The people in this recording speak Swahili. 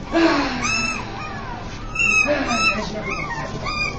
大事なことをされた。